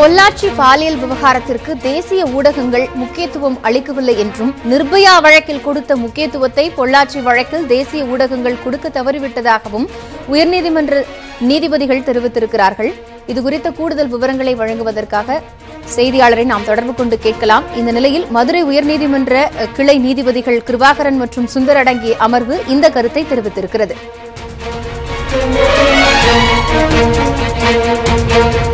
பொள்ளாச்சி பாலியல் விவகாரத்திற்கு தேசிய ஊடகங்கள் முக்கியத்துவம் அளிக்கவில்லை என்றும், நிர்பயா வழக்கில் கொடுத்த முக்கியத்துவத்தை பொள்ளாச்சி வழக்கில் தேசிய ஊடகங்கள் கொடுக்க தவறிவிட்டதாகவும் உயர்நீதிமன்ற நீதிபதிகள் தெரிவித்திருக்கிறார்கள். இதுகுறித்த கூடுதல் விவரங்களை வழங்குவதற்காக செய்தியாளரை நாம் தொடர்பு கொண்டு கேட்கலாம். இந்த நிலையில் மதுரை உயர்நீதிமன்ற கிளை நீதிபதிகள் கிருபாகரன் மற்றும் சுந்தர் அடங்கிய அமர்வு இந்த கருத்தை தெரிவித்திருக்கிறது.